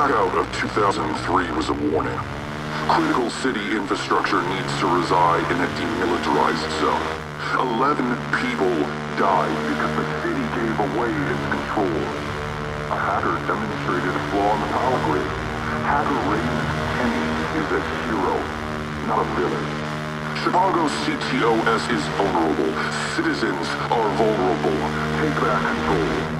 blackout of 2003 was a warning. Critical city infrastructure needs to reside in a demilitarized zone. 11 people died because the city gave away its control. A hacker demonstrated a flaw in the power grid. Hacker raised Kenny is a hero, not a villain. Chicago's CTOS is vulnerable. Citizens are vulnerable. Take back control.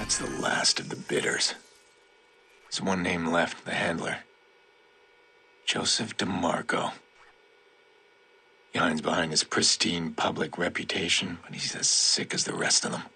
That's the last of the bidders. There's one name left, the handler. Joseph DeMarco. He hides behind his pristine public reputation, but he's as sick as the rest of them.